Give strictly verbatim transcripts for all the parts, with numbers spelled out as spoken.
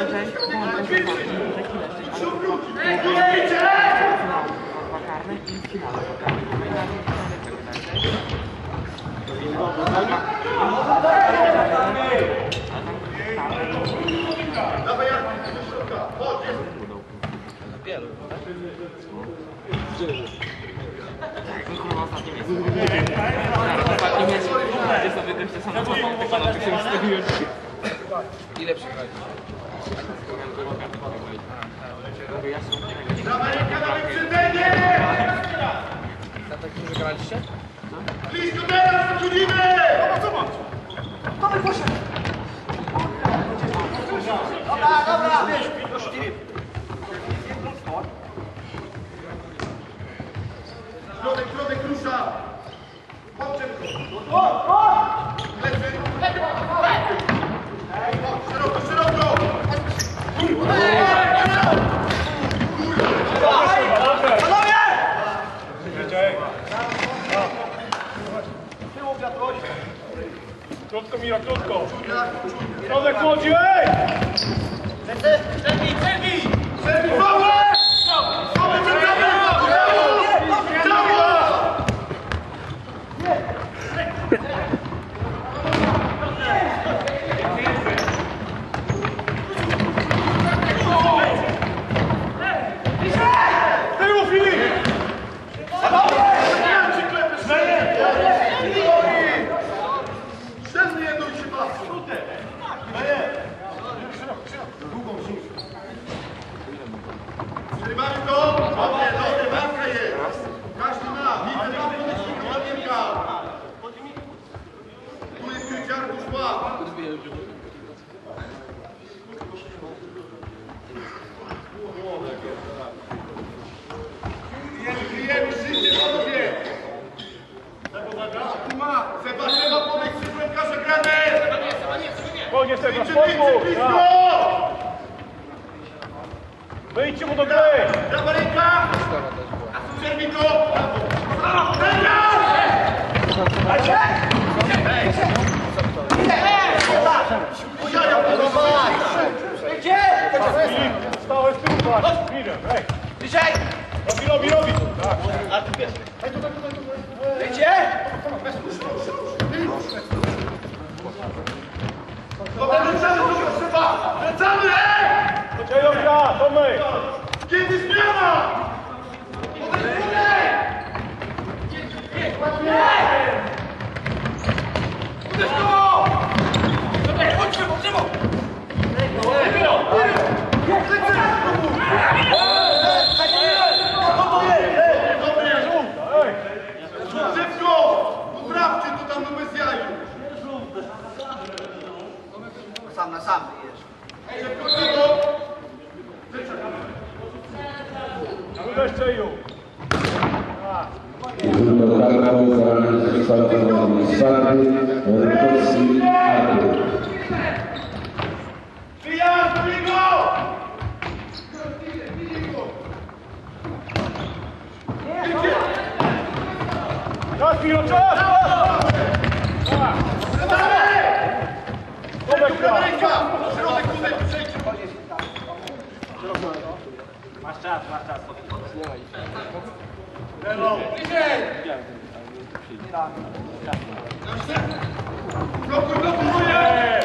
Ile przegrali? Na takim wygraliście? Blisko teraz, wchodzimy! Zobacz! Dawaj, proszę! Dobra, dobra! Środek, środek rusza! Poczep go! Leży! Szeroko, szeroko! Krótko, Mira, krótko! Środek chodzi, ej! Przerwij, przerwij! Przerwij, Paweł! Paweł, przerwij! Tyłu, Filip! Szczelny jedną i się patrzy! Przerywamy go! Dobrze, dobrze, walka jest! Każdy ma! Widzę, mam podeszli, ładnienka! Tu jest kryciarku szła! Kryjemy szybciej, panowie! Tu ma! Seba, Seba, podejdź się bramkarza, gramy! Spokojnie, Seba, Blisko, spokój! blisko! Wyjdźcie mu do gry! Prawa ręka! Przerwij go! Sędzia! Dajcie! Filip, stałe z tyłu, patrz! Mirem, ej! Bliżej! Robi, robi, robi! Tak. A ty pierwszy. Wyjdzie! Dobra, wracamy, dobra, trzeba! Wracamy, ej! Poczekaj, gra, Tomek! Kiedy zmiana? Uderz go! Dobra, chodź, Szymon, Szymon! Szybko! Poprawcie to tam bez jaju! Sam na sam jest. Szybko, szybko! Uderz Czeju! Przyjazd do niego! Czas, Miro, czas! Tomek, gra! Środek tutaj przejdź! Masz czas, masz czas. Blokuj, blokuj, moje!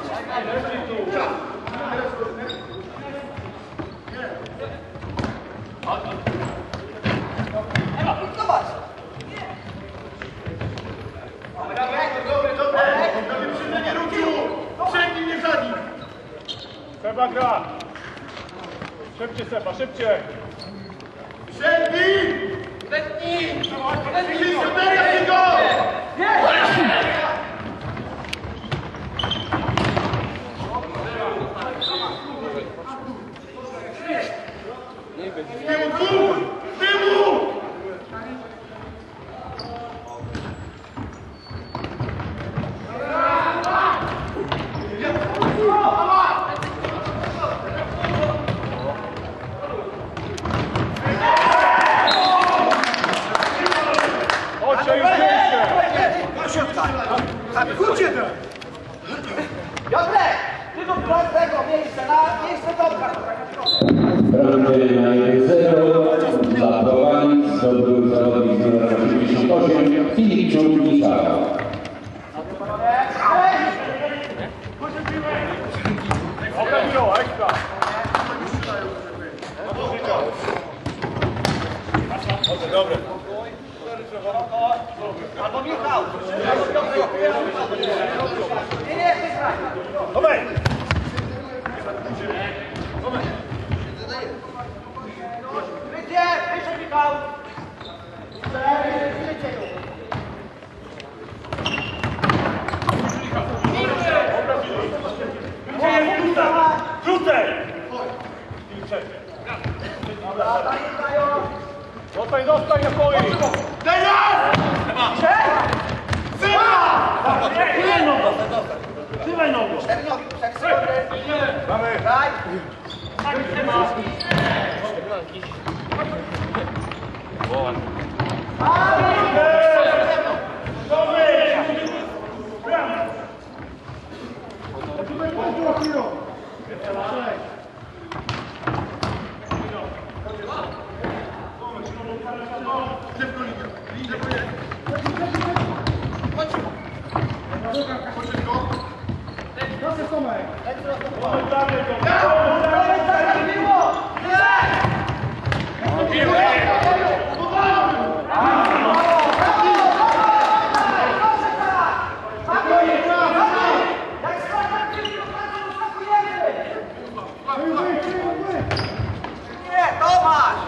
Zobacz! Dobre, dobre! Prawie przyjmenie ruchu! Przed nim, nie za nim! Seba, gra! Szybciej, Seba, szybciej! Przerwij! Zetnij! Blisko, teraz go! Tyłu, tyłu! Tyłu! rundy na jeden zero dla Pławanic zdobył zawodnik numer osiemdziesiąt osiem Filip Michał. Dobry. Albo Michał! Nie, nie, wygraj! Tomek! Wyjdzie, wyjdzie Michał! Rzucaj! Zostań, zostań na koi! Teraz! Trzymaj nogą! Trzymaj nogą! Cztery nogi, cztery sekundy! Mamy! Daj! Nie, Tomasz!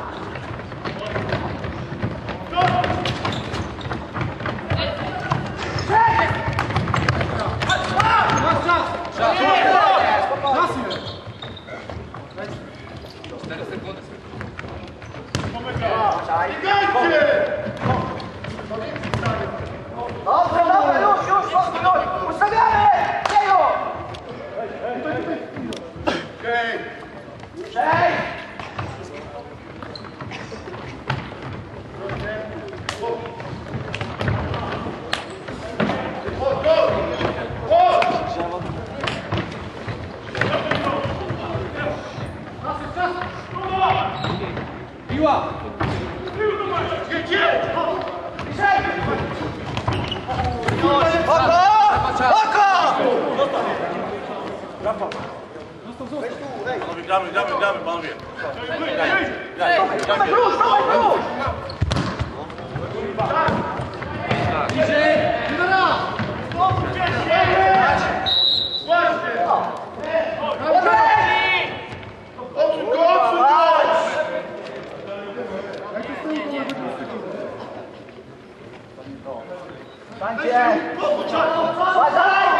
cztery sekundy. Dobrze, dobrze, już, już, już! Ustawiamy! Dzieju! Cześć! Piła! Oko! Oko! Gramy, gramy, gramy, panowie! Tomek, rusz, Tomek, rusz! Stańcie! Uważaj!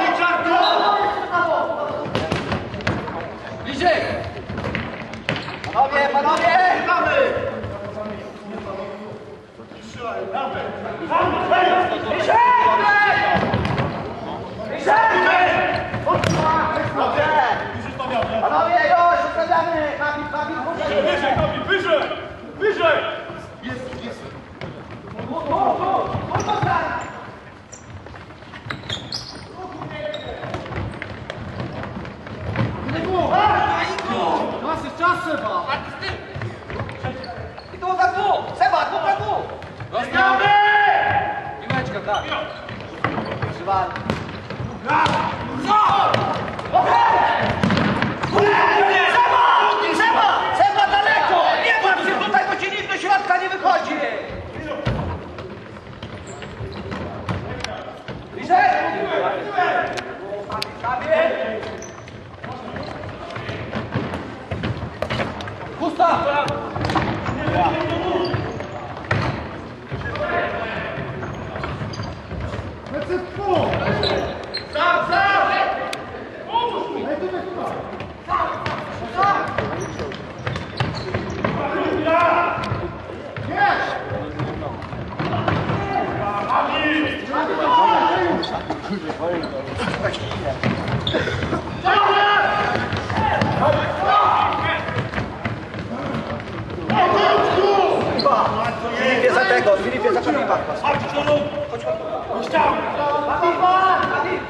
Bliżej! Panowie, panowie! Bliżej! Bliżej! Dobrze! Panowie, już, ustawiamy! Kamil, Kamil, Wyżej, Kamil, wyżej! Wyżej! I tu za dwóch! Seba, dwóch za dwóch! Zostawmy! Piłeczka, tak. Przywal. Seba! Seba! Seba daleko! Nie bądź się tutaj, bo ci nikt do środka nie wychodzi! Bliżej! Kamil! Gustaw! Filipie za tego, Filipie za Kamila. Chodź, chodź, chodź. Kamil!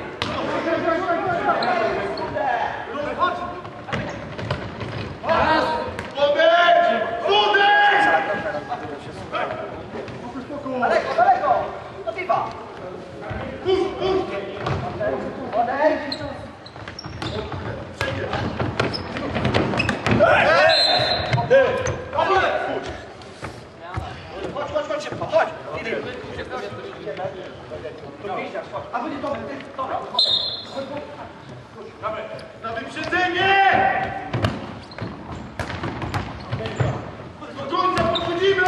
Raz! Podejdź! Chodź, chodź, chodź szybko, chodź! A wy nie to, ty, to, Na wyprzedzenie! Do końca podchodzimy!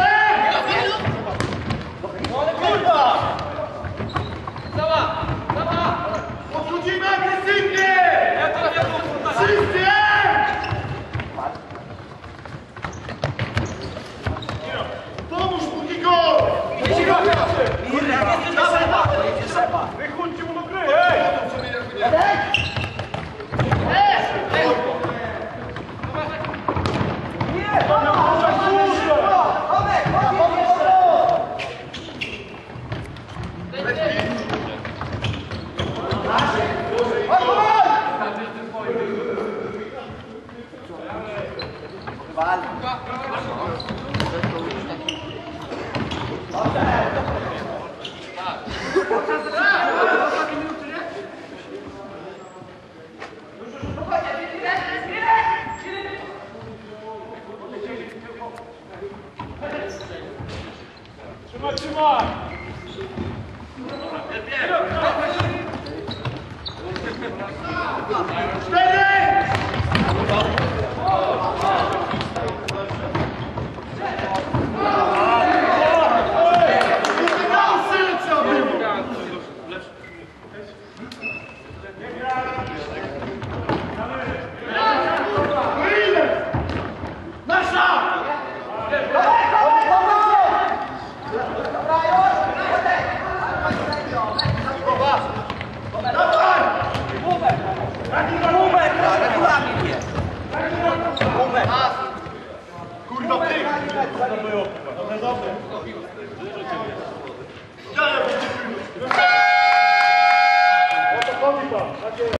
Kurwa! Dała! Dała! Podchodzimy agresywnie! Wszyscy! Pomóż mu Igor! Mirek, jedzie Seba, to jedzie Seba. Wychódźcie mu do gry, ej! Trzymaj, trzymaj! Kurwa, ty! To było, dobre, dobre. Ja, ja,